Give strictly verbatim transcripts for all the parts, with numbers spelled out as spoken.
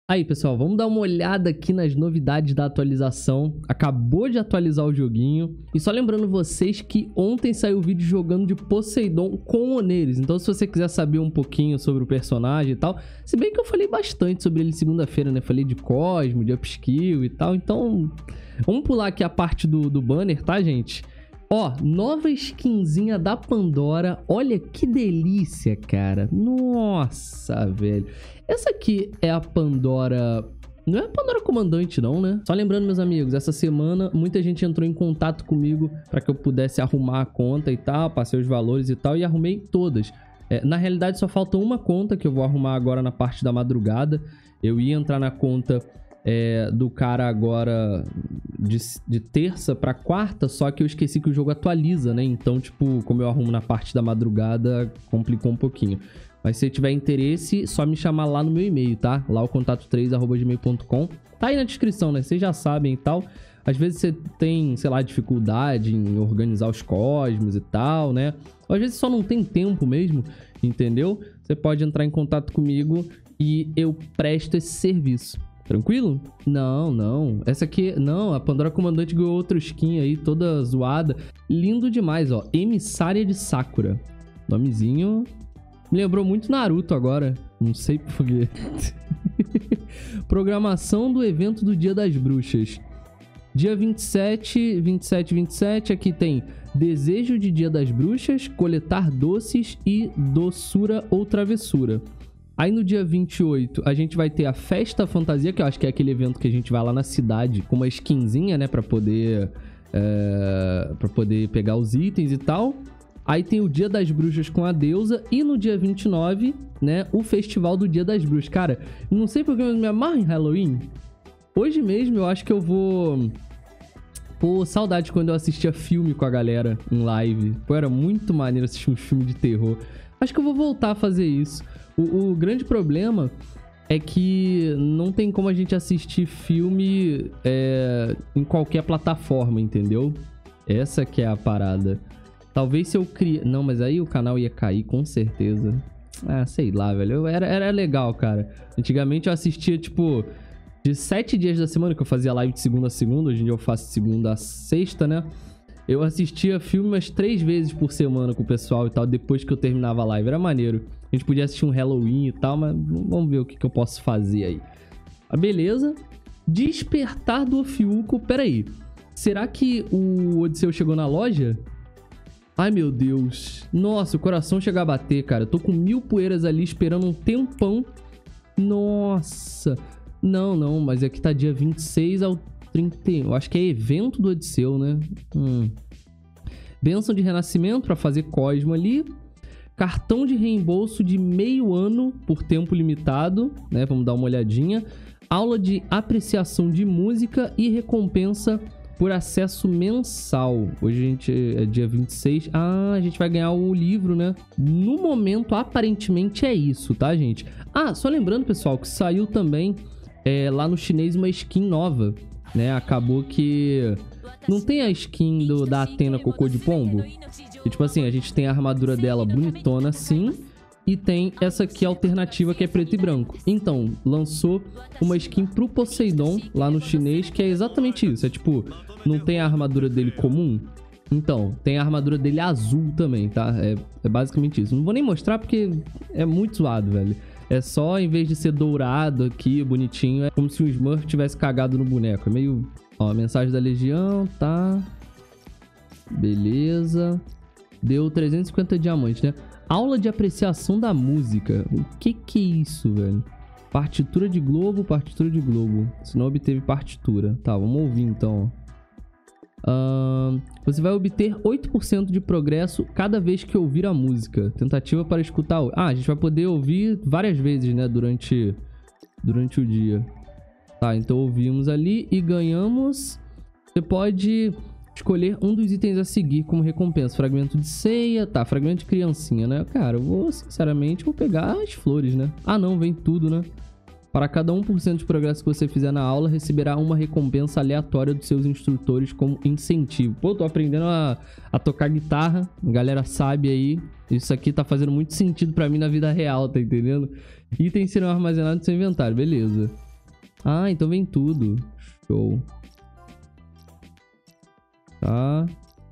Aí, pessoal, vamos dar uma olhada aqui nas novidades da atualização. Acabou de atualizar o joguinho. E só lembrando vocês que ontem saiu o vídeo jogando de Poseidon com Oneires. Então, se você quiser saber um pouquinho sobre o personagem e tal... Se bem que eu falei bastante sobre ele segunda-feira, né? Falei de Cosmo, de Upskill e tal. Então, vamos pular aqui a parte do, do banner, tá, gente? Ó, nova skinzinha da Pandora. Olha que delícia, cara. Nossa, velho. Essa aqui é a Pandora... Não é a Pandora Comandante, não, né? Só lembrando, meus amigos, essa semana muita gente entrou em contato comigo para que eu pudesse arrumar a conta e tal, passei os valores e tal, e arrumei todas. É, na realidade, só falta uma conta que eu vou arrumar agora na parte da madrugada. Eu ia entrar na conta... É, do cara agora de, de terça pra quarta, só que eu esqueci que o jogo atualiza, né? Então, tipo, como eu arrumo na parte da madrugada, complicou um pouquinho. Mas se tiver interesse, só me chamar lá no meu e-mail, tá? Lá o contato três arroba gmail ponto com. Tá aí na descrição, né? Vocês já sabem e tal. Às vezes você tem, sei lá, dificuldade em organizar os cosmos e tal, né? Ou às vezes só não tem tempo mesmo, entendeu? Você pode entrar em contato comigo e eu presto esse serviço. Tranquilo? Não, não. Essa aqui... Não, a Pandora Comandante ganhou outra skin aí, toda zoada. Lindo demais, ó. Emissária de Sakura. Nomezinho... Me lembrou muito Naruto agora. Não sei porquê. Programação do evento do Dia das Bruxas. Dia vinte e sete, vinte e sete, vinte e sete. Aqui tem Desejo de Dia das Bruxas, Coletar Doces e Doçura ou Travessura. Aí no dia vinte e oito, a gente vai ter a Festa Fantasia, que eu acho que é aquele evento que a gente vai lá na cidade com uma skinzinha, né? Pra poder, é, pra poder pegar os itens e tal. Aí tem o Dia das Bruxas com a deusa. E no dia vinte e nove, né? O Festival do Dia das Bruxas. Cara, não sei porque eu me amarro em Halloween. Hoje mesmo eu acho que eu vou... Pô, saudade quando eu assistia filme com a galera em live. Pô, era muito maneiro assistir um filme de terror. Acho que eu vou voltar a fazer isso. O, o grande problema é que não tem como a gente assistir filme é, em qualquer plataforma, entendeu? Essa que é a parada. Talvez se eu criar... Não, mas aí o canal ia cair, com certeza. Ah, sei lá, velho. Eu, era, era legal, cara. Antigamente eu assistia, tipo... De sete dias da semana, que eu fazia live de segunda a segunda. Hoje em dia eu faço de segunda a sexta, né? Eu assistia filme umas três vezes por semana com o pessoal e tal, depois que eu terminava a live. Era maneiro. A gente podia assistir um Halloween e tal, mas vamos ver o que, que eu posso fazer aí. Ah, beleza. Despertar do Ofiuco. Pera aí. Será que o Odisseu chegou na loja? Ai, meu Deus. Nossa, o coração chega a bater, cara. Eu tô com mil poeiras ali esperando um tempão. Nossa. Não, não, mas aqui tá dia vinte e seis ao trinta e um. Eu acho que é evento do Odisseu, né? Hum. Bênção de renascimento pra fazer Cosmo ali. Cartão de reembolso de meio ano por tempo limitado, né? Vamos dar uma olhadinha. Aula de apreciação de música e recompensa por acesso mensal. Hoje a gente é dia vinte e seis. Ah, a gente vai ganhar o livro, né? No momento, aparentemente é isso, tá, gente? Ah, só lembrando, pessoal, que saiu também é, lá no chinês uma skin nova, né? Acabou que... Não tem a skin do, da Athena Cocô de Pombo? E, tipo assim, a gente tem a armadura dela bonitona assim, e tem essa aqui alternativa que é preto e branco. Então, lançou uma skin pro Poseidon lá no chinês, que é exatamente isso. É tipo, não tem a armadura dele comum? Então, tem a armadura dele azul também, tá? É, é basicamente isso. Não vou nem mostrar porque é muito zoado, velho. É só, em vez de ser dourado aqui, bonitinho, é como se o Smurf tivesse cagado no boneco. É meio... Ó, mensagem da Legião, tá? Beleza. Deu trezentos e cinquenta diamantes, né? Aula de apreciação da música. O que que é isso, velho? Partitura de globo, partitura de globo. Se não obteve partitura. Tá, vamos ouvir então. Uh, você vai obter oito por cento de progresso cada vez que ouvir a música. Tentativa para escutar... Ah, a gente vai poder ouvir várias vezes, né? Durante, durante o dia. Tá, então ouvimos ali e ganhamos. Você pode escolher um dos itens a seguir como recompensa. Fragmento de ceia, tá, fragmento de criancinha, né? Cara, eu vou, sinceramente, vou pegar as flores, né? Ah, não, vem tudo, né? Para cada um por cento de progresso que você fizer na aula, receberá uma recompensa aleatória dos seus instrutores como incentivo. Pô, tô aprendendo a, a tocar guitarra, a galera sabe aí. Isso aqui tá fazendo muito sentido pra mim na vida real, tá entendendo? Itens serão armazenados no seu inventário, beleza. Ah, então vem tudo. Show. Tá.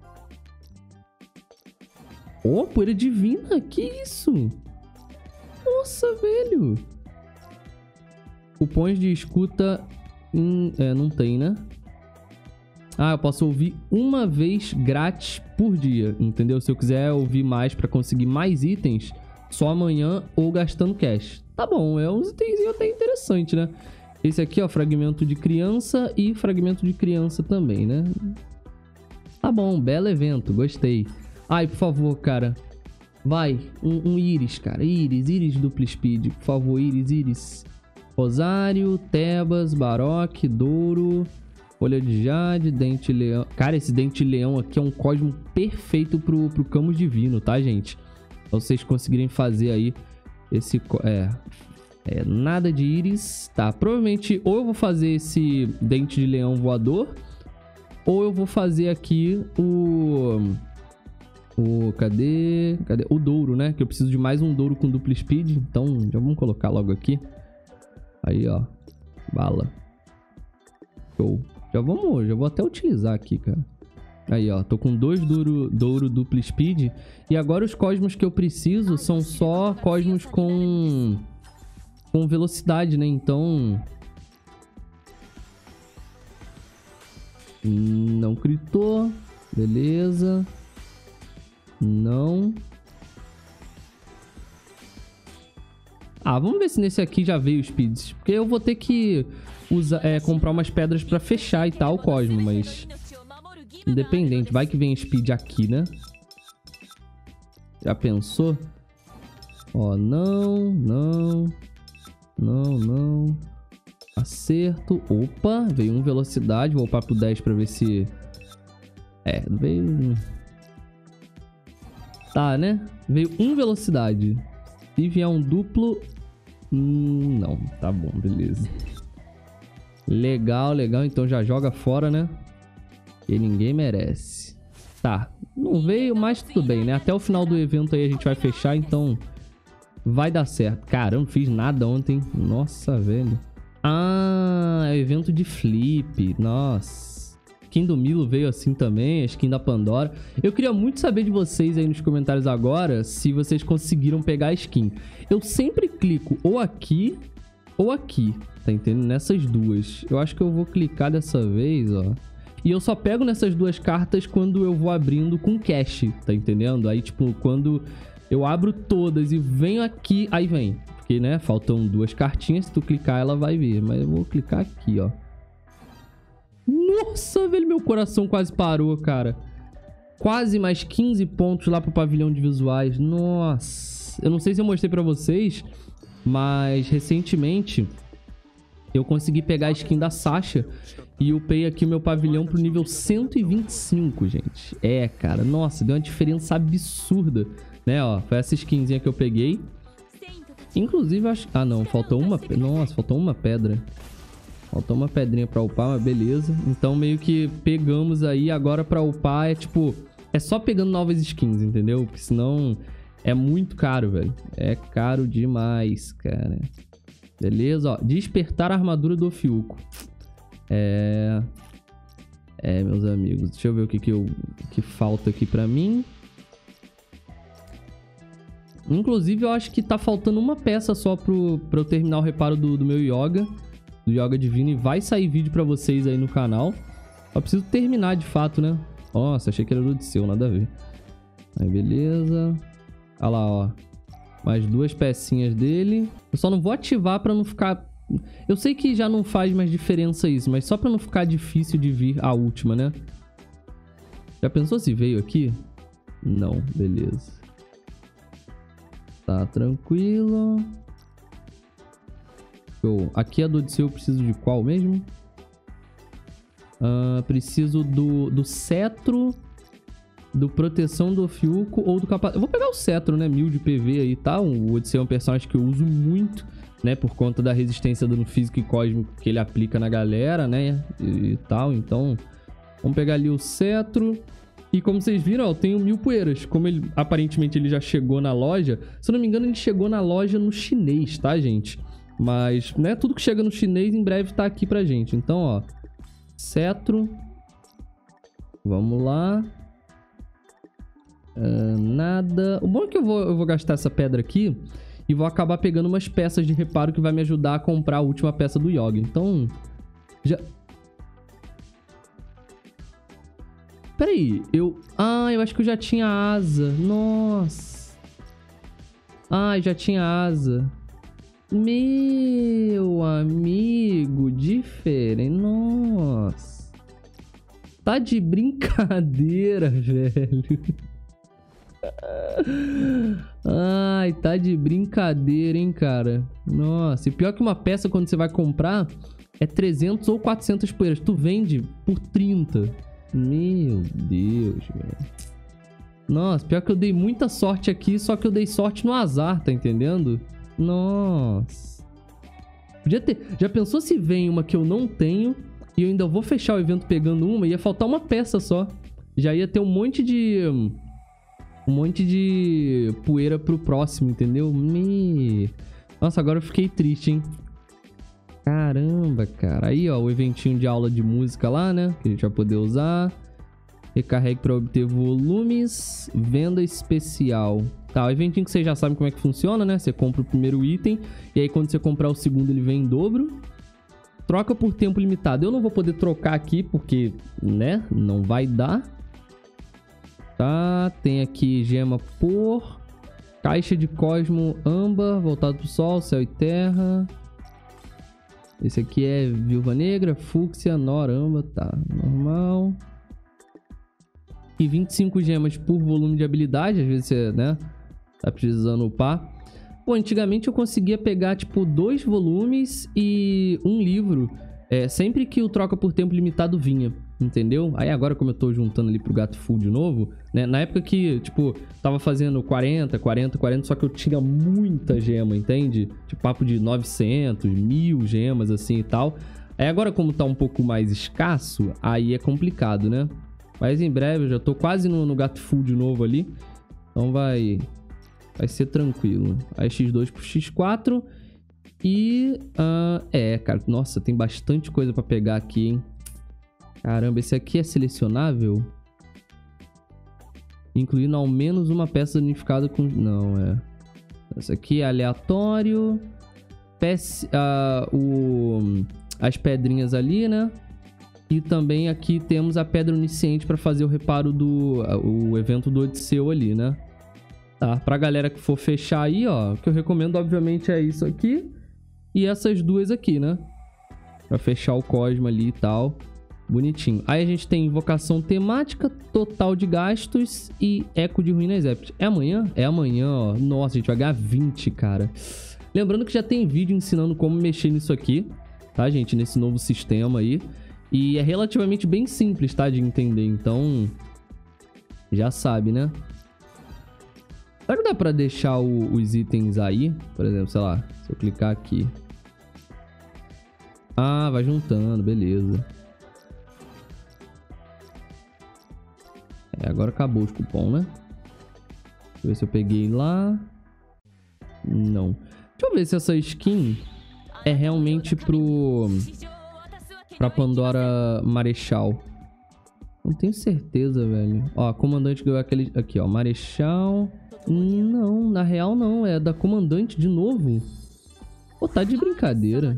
Oh, poeira divina. Que isso? Nossa, velho. Cupons de escuta... Em... É, não tem, né? Ah, eu posso ouvir uma vez grátis por dia, entendeu? Se eu quiser ouvir mais pra conseguir mais itens, só amanhã ou gastando cash. Tá bom, é um itemzinho até interessante, né? Esse aqui, ó, fragmento de criança e fragmento de criança também, né? Tá bom, belo evento, gostei. Ai, por favor, cara. Vai, um, um íris, cara. Íris, íris duplo speed. Por favor, íris, íris. Rosário, Tebas, Baroque, Douro... Folha de Jade, Dente Leão. Cara, esse Dente Leão aqui é um cosmo perfeito pro, pro Camus Divino, tá, gente? Pra vocês conseguirem fazer aí esse... É, é, nada de íris. Tá, provavelmente ou eu vou fazer esse Dente de Leão voador, ou eu vou fazer aqui o... O... Cadê? Cadê? O Douro, né? Que eu preciso de mais um Douro com duplo speed. Então, já vamos colocar logo aqui. Aí, ó. Bala. Show. Já vamos, já vou até utilizar aqui, cara. Aí, ó, tô com dois Douro, Douro duplo speed. E agora os cosmos que eu preciso são só cosmos com... Com velocidade, né? Então... Não gritou. Beleza. Não. Ah, vamos ver se nesse aqui já veio speeds. Porque eu vou ter que... Usa, é, comprar umas pedras pra fechar e tal, Cosmo, mas... Independente, vai que vem speed aqui, né? Já pensou? Ó, não, não... Não, não... Acerto... Opa, veio um velocidade, vou upar pro dez pra ver se... É, veio... Tá, né? Veio um velocidade. Se vier um duplo... Hum, não, tá bom, beleza. Legal, legal. Então já joga fora, né? Que ninguém merece. Tá. Não veio, mas tudo bem, né? Até o final do evento aí a gente vai fechar, então... Vai dar certo. Caramba, não fiz nada ontem. Nossa, velho. Ah, é o evento de flip. Nossa. Skin do Milo veio assim também. A skin da Pandora. Eu queria muito saber de vocês aí nos comentários agora se vocês conseguiram pegar a skin. Eu sempre clico ou aqui ou aqui. Tá entendendo? Nessas duas. Eu acho que eu vou clicar dessa vez, ó. E eu só pego nessas duas cartas quando eu vou abrindo com cash, tá entendendo? Aí, tipo, quando eu abro todas e venho aqui, aí vem. Porque, né, faltam duas cartinhas. Se tu clicar, ela vai vir. Mas eu vou clicar aqui, ó. Nossa, velho, meu coração quase parou, cara. Quase mais quinze pontos lá pro pavilhão de visuais. Nossa. Eu não sei se eu mostrei pra vocês, mas recentemente... Eu consegui pegar a skin da Sasha e upei aqui o meu pavilhão pro nível cento e vinte e cinco, gente. É, cara, nossa, deu uma diferença absurda, né, ó. Foi essa skinzinha que eu peguei. Inclusive, acho... Ah, não, faltou uma... Nossa, faltou uma pedra. Faltou uma pedrinha pra upar, mas beleza. Então, meio que pegamos aí. Agora pra upar é, tipo... É só pegando novas skins, entendeu? Porque senão é muito caro, velho. É caro demais, cara. Beleza, ó. Despertar a armadura do Ofiuco. É... É, meus amigos. Deixa eu ver o que, que, eu... que falta aqui pra mim. Inclusive, eu acho que tá faltando uma peça só pro... pra eu terminar o reparo do, do meu Yoga. Do Yoga Divino. E vai sair vídeo pra vocês aí no canal. Só preciso terminar de fato, né? Nossa, achei que era o Odisseu. Nada a ver. Aí, beleza. Olha lá, ó. Mais duas pecinhas dele. Eu só não vou ativar pra não ficar... Eu sei que já não faz mais diferença isso, mas só pra não ficar difícil de vir a última, né? Já pensou se veio aqui? Não, beleza. Tá tranquilo. Show. Aqui a do Odisseu eu preciso de qual mesmo? Uh, preciso do, do cetro... Do proteção do Ofiuco ou do capacete. Eu vou pegar o cetro, né? Mil de P V aí, tá? O Odisseu é um personagem que eu uso muito, né? Por conta da resistência dano físico e cósmico que ele aplica na galera, né? E, e tal. Então, vamos pegar ali o cetro. E como vocês viram, ó, eu tenho mil poeiras. Como ele, aparentemente, ele já chegou na loja. Se eu não me engano, ele chegou na loja no chinês, tá, gente? Mas, né, tudo que chega no chinês em breve tá aqui pra gente. Então, ó, cetro. Vamos lá. Uh, nada. O bom é que eu vou, eu vou gastar essa pedra aqui e vou acabar pegando umas peças de reparo que vai me ajudar a comprar a última peça do Yoga. Então, já... Peraí, eu... Ah, eu acho que eu já tinha asa. Nossa. Ah, já tinha asa. Meu amigo, diferente. Nossa. Tá de brincadeira, velho. Ai, tá de brincadeira, hein, cara. Nossa, e pior que uma peça quando você vai comprar é trezentos ou quatrocentas poeiras. Tu vende por trinta. Meu Deus, velho. Nossa, pior que eu dei muita sorte aqui, só que eu dei sorte no azar, tá entendendo? Nossa. Podia ter... Já pensou se vem uma que eu não tenho e eu ainda vou fechar o evento pegando uma? Ia faltar uma peça só. Já ia ter um monte de... Um monte de poeira pro próximo, entendeu? Me... Nossa, agora eu fiquei triste, hein? Caramba, cara. Aí, ó, o eventinho de aula de música lá, né? Que a gente vai poder usar. Recarregue para obter volumes. Venda especial. Tá, o eventinho que vocês já sabem como é que funciona, né? Você compra o primeiro item. E aí, quando você comprar o segundo, ele vem em dobro. Troca por tempo limitado. Eu não vou poder trocar aqui, porque, né? Não vai dar. Tá, tem aqui gema por... Caixa de Cosmo âmbar, voltado pro sol, céu e terra. Esse aqui é Viúva Negra, Fúcsia, Noramba, tá, normal. E vinte e cinco gemas por volume de habilidade, às vezes você, né, tá precisando upar. Pô, antigamente eu conseguia pegar, tipo, dois volumes e um livro, é, sempre que o troca por tempo limitado vinha, entendeu? Aí agora, como eu tô juntando ali pro Gato Full de novo, né, na época que, tipo, tava fazendo quarenta, quarenta, quarenta, só que eu tinha muita gema, entende? Tipo, papo de novecentos, mil gemas, assim e tal. Aí agora, como tá um pouco mais escasso, aí é complicado, né? Mas em breve eu já tô quase no, no Gato Full de novo ali, então vai... Vai ser tranquilo. Aí xis dois por xis quatro. E... Uh, é, cara. Nossa, tem bastante coisa pra pegar aqui, hein? Caramba, esse aqui é selecionável? Incluindo ao menos uma peça unificada com... Não, é... Esse aqui é aleatório. Peça, uh, o... As pedrinhas ali, né? E também aqui temos a pedra onisciente pra fazer o reparo do... Uh, o evento do Odisseu ali, né? Tá, pra galera que for fechar aí, ó, o que eu recomendo, obviamente, é isso aqui e essas duas aqui, né? Pra fechar o Cosmo ali e tal. Bonitinho. Aí a gente tem invocação temática, total de gastos e eco de ruínas épicas. É amanhã? É amanhã, ó. Nossa, a gente vai ganhar vinte, cara. Lembrando que já tem vídeo ensinando como mexer nisso aqui, tá, gente? Nesse novo sistema aí. E é relativamente bem simples, tá, de entender. Então, já sabe, né? Será que dá pra deixar o, os itens aí? Por exemplo, sei lá, se eu clicar aqui. Ah, vai juntando, beleza. É, agora acabou os cupons, né? Deixa eu ver se eu peguei lá. Não. Deixa eu ver se essa skin é realmente pro... Pra Pandora Marechal. Não tenho certeza, velho. Ó, comandante ganhou aquele... Aqui, ó, Marechal... Não, na real não. É da comandante de novo. Pô, tá de brincadeira.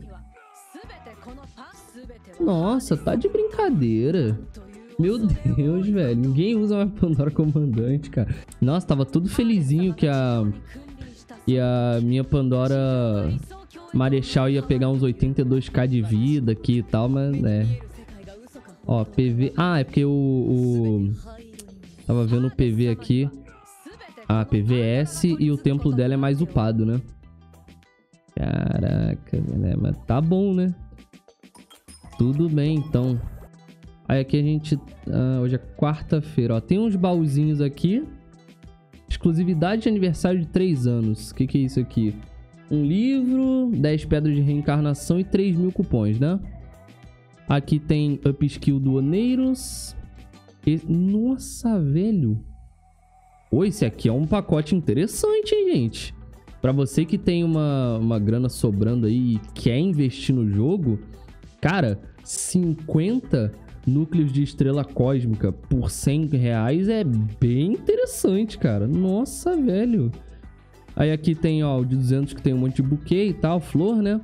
Nossa, tá de brincadeira. Meu Deus, velho. Ninguém usa mais Pandora comandante, cara. Nossa, tava tudo felizinho que a... Que a minha Pandora Marechal ia pegar uns oitenta e dois k de vida aqui e tal, mas é... Ó, P V... Ah, é porque o... o... Tava vendo o P V aqui... A P V S e o templo dela é mais upado, né? Caraca, né? Mas tá bom, né? Tudo bem, então. Aí aqui a gente... Ah, hoje é quarta-feira, ó. Tem uns baúzinhos aqui. Exclusividade de aniversário de três anos. O que que é isso aqui? Um livro, dez pedras de reencarnação e três mil cupons, né? Aqui tem up skill do Oneiros. E... Nossa, velho. Pô, esse aqui é um pacote interessante, hein, gente? Pra você que tem uma, uma grana sobrando aí e quer investir no jogo, cara, cinquenta núcleos de estrela cósmica por cem reais é bem interessante, cara. Nossa, velho. Aí aqui tem, ó, o de duzentos que tem um monte de buquê e tal, flor, né?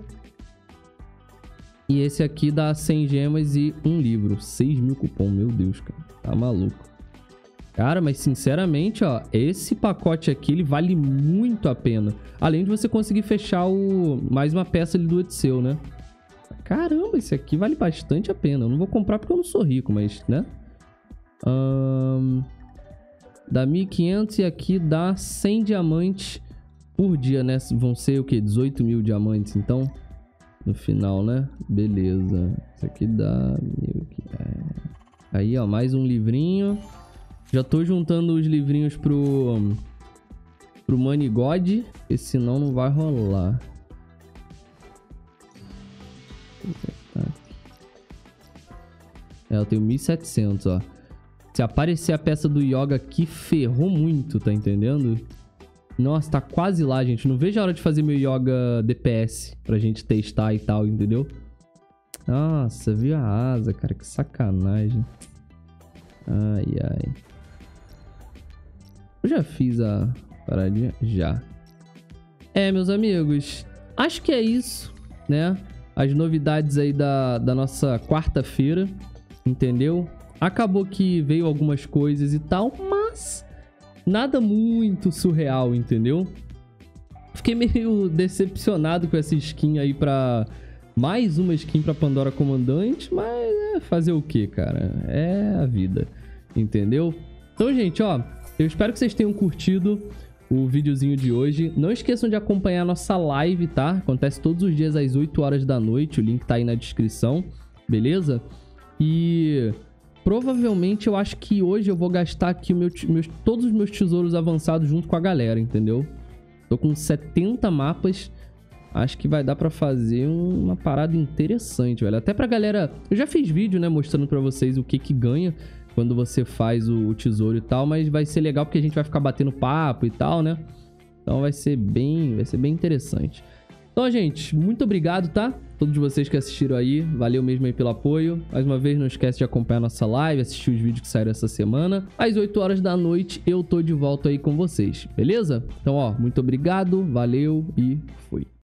E esse aqui dá cem gemas e um livro. seis mil cupom, meu Deus, cara. Tá maluco. Cara, mas sinceramente, ó, esse pacote aqui, ele vale muito a pena. Além de você conseguir fechar o mais uma peça ali do Odisseu, né? Caramba, esse aqui vale bastante a pena. Eu não vou comprar porque eu não sou rico, mas, né? Um, dá mil e quinhentos e aqui dá cem diamantes por dia, né? Vão ser o quê? dezoito mil diamantes, então, no final, né? Beleza. Isso aqui dá... Aí, ó, mais um livrinho. Já tô juntando os livrinhos pro... Pro Money God, porque senão não vai rolar. É, eu tenho mil e setecentos, ó. Se aparecer a peça do Yoga aqui, ferrou muito, tá entendendo? Nossa, tá quase lá, gente. Não vejo a hora de fazer meu Yoga D P S pra gente testar e tal, entendeu? Nossa, viu a asa, cara? Que sacanagem. Ai, ai. Eu já fiz a paradinha? Já. É, meus amigos. Acho que é isso, né? As novidades aí da, da nossa quarta-feira, entendeu? Acabou que veio algumas coisas e tal, mas nada muito surreal, entendeu? Fiquei meio decepcionado com essa skin aí pra... Mais uma skin pra Pandora Comandante, mas é fazer o que, cara? É a vida, entendeu? Então, gente, ó, eu espero que vocês tenham curtido o videozinho de hoje. Não esqueçam de acompanhar a nossa live, tá? Acontece todos os dias às oito horas da noite. O link tá aí na descrição, beleza? E provavelmente eu acho que hoje eu vou gastar aqui o meu, meus, todos os meus tesouros avançados junto com a galera, entendeu? Tô com setenta mapas. Acho que vai dar pra fazer uma parada interessante, velho. Até pra galera... Eu já fiz vídeo, né, mostrando pra vocês o que que ganha quando você faz o, o tesouro e tal, mas vai ser legal porque a gente vai ficar batendo papo e tal, né? Então vai ser bem, vai ser bem interessante. Então, gente, muito obrigado, tá? Todos vocês que assistiram aí, valeu mesmo aí pelo apoio. Mais uma vez, não esquece de acompanhar a nossa live, assistir os vídeos que saíram essa semana. Às oito horas da noite, eu tô de volta aí com vocês, beleza? Então, ó, muito obrigado, valeu e fui.